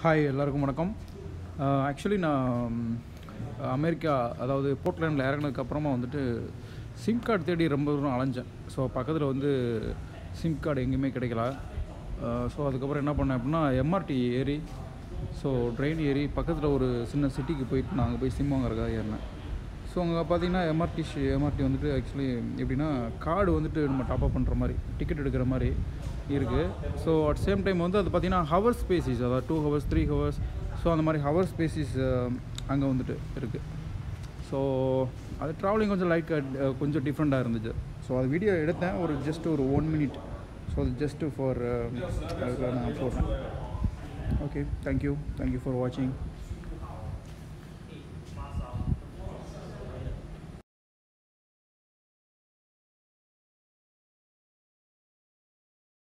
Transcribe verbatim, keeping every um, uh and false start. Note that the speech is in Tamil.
ஹாய் எல்லாருக்கும் வணக்கம். ஆக்சுவலி நான் அமெரிக்கா அதாவது போர்ட்லேண்டில் இறங்கினதுக்கப்புறமா வந்துட்டு சிம் கார்டு தேடி ரொம்ப தூரம் அலைஞ்சேன். ஸோ பக்கத்தில் வந்து சிம் கார்டு எங்கேயுமே கிடைக்கல. ஸோ அதுக்கப்புறம் என்ன பண்ணேன் அப்படின்னா எம்ஆர்டி ஏறி ஸோ ட்ரெயின் ஏறி பக்கத்தில் ஒரு சின்ன சிட்டிக்கு போயிட்டு நான் அங்கே போய் சிம் வாங்குறதுக்காக ஏறினேன். ஸோ அங்கே பார்த்தீங்கன்னா எம்ஆர்டி எம்ஆர்டி வந்துட்டு ஆக்சுவலி எப்படின்னா கார்டு வந்துட்டு நம்ம டாப்அப் பண்ணுற மாதிரி டிக்கெட் எடுக்கிற மாதிரி இருக்குது. ஸோ அட் சேம் டைம் வந்து அது பார்த்திங்கன்னா ஹவர் ஸ்பேசிஸ், அதாவது two hours three hours so அந்த மாதிரி ஹவர் ஸ்பேசிஸ் அங்கே வந்துட்டு இருக்குது. ஸோ அது ட்ராவலிங் கொஞ்சம் லைக் கொஞ்சம் டிஃப்ரெண்ட்டாக இருந்துச்சு. ஸோ அது வீடியோ எடுத்தேன் ஒரு ஜஸ்ட் ஒரு ஒன் மினிட். ஸோ அது ஜஸ்ட்டு ஃபார் அதுக்காக நான் போடுறேன். ஓகே, தேங்க்யூ தேங்க்யூ ஃபார் வாட்சிங்.